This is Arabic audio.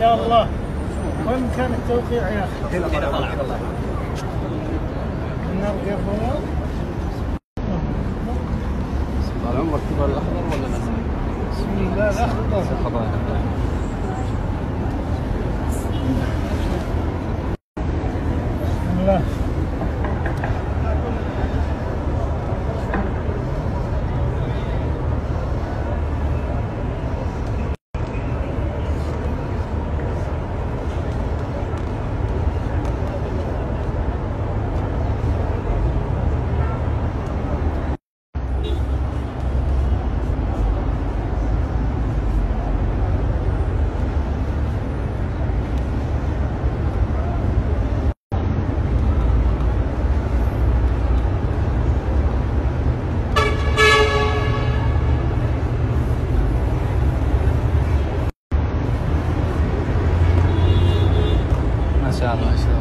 شاء الله. وين كان التوقيع يا اخي؟ هنا طلع. نرجع فوق. طال عمرك تبغى الاخضر ولا الازرق؟ بسم الله الاخضر. بسم الله. ما شاء الله.